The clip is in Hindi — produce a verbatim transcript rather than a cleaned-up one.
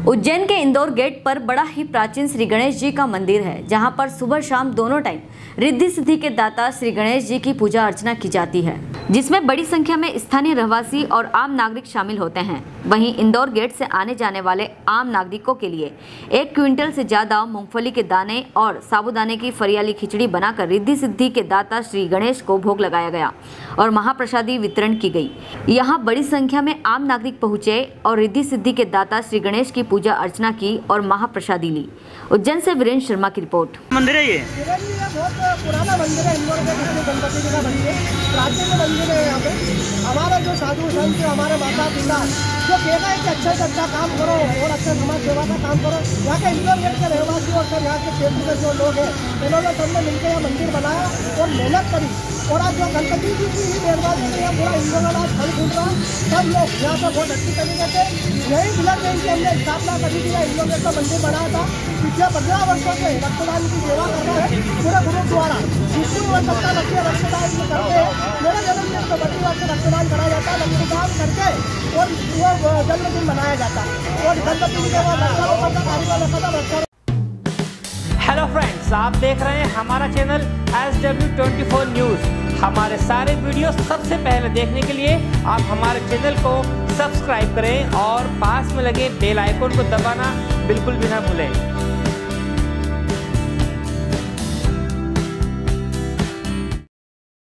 उज्जैन के इंदौर गेट पर बड़ा ही प्राचीन श्री गणेश जी का मंदिर है, जहां पर सुबह शाम दोनों टाइम रिद्धि सिद्धि के दाता श्री गणेश जी की पूजा अर्चना की जाती है, जिसमें बड़ी संख्या में स्थानीय रहवासी और आम नागरिक शामिल होते हैं। वहीं इंदौर गेट से आने जाने वाले आम नागरिकों के लिए एक क्विंटल से ज्यादा मूंगफली के दाने और साबूदाने की फरियाली खिचड़ी बनाकर रिद्धि सिद्धि के दाता श्री गणेश को भोग लगाया गया और महाप्रसादी वितरण की गई। यहाँ बड़ी संख्या में आम नागरिक पहुंचे और रिद्धि सिद्धि के दाता श्री गणेश की पूजा अर्चना की और महाप्रसादी ली। उज्जैन से वीरेंद्र शर्मा की रिपोर्ट। मंदिर है ये बहुत पुराना मंदिर है, इंदौर के गणपति जी का मंदिर, प्राचीन मंदिर है। यहाँ पे हमारे जो साधु संत हमारे माता पिता जो कहना है कि अच्छा से अच्छा काम करो और अच्छा समाज सेवा का काम करो। यहाँ के इंदौर गेट के रहवासी और फिर यहाँ के क्षेत्र के जो लोग हैं, इन्होंने सबने मिलकर यह मंदिर बनाया और मेहनत करी। और आज जो गणपति जी की ही मेहरबानी है, पूरा इंदौर में आज फल फूल रहा। सब लोग यहाँ पर बहुत अच्छी तरीके से यही मिलन में इनकी हमने स्थापना करी थी, इंदौर गेट का मंदिर बनाया था। पिछले पंद्रह वर्षों से रक्तदान की सेवा कर रहे हैं पूरे गुरुद्वारा। जिसको सत्ता बच्चे रक्तदान करते हैं, मेरा जन्मदिन तो बड़ी बात से रक्तदान करा जाता है, रक्तदान करके और वो जन्मदिन मनाया जाता है। और गणपति जी के बाद वृक्षारोपण का कार्यक्रम रखा था, वृक्षारोपण। हेलो फ्रेंड्स, आप देख रहे हैं हमारा channel S W twenty four news. हमारे सारे वीडियो सबसे पहले देखने के लिए आप हमारे चैनल को सब्सक्राइब करें और पास में लगे बेल आइकन को दबाना बिल्कुल भी ना भूलें।